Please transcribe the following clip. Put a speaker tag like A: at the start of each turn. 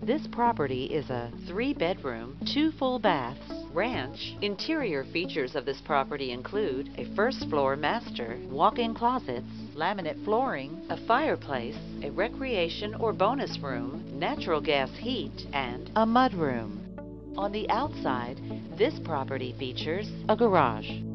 A: This property is a 3-bedroom, 2 full baths ranch. Interior features of this property include a first-floor master, walk-in closets, laminate flooring, a fireplace, a recreation or bonus room, natural gas heat, and a mudroom. On the outside, this property features a garage.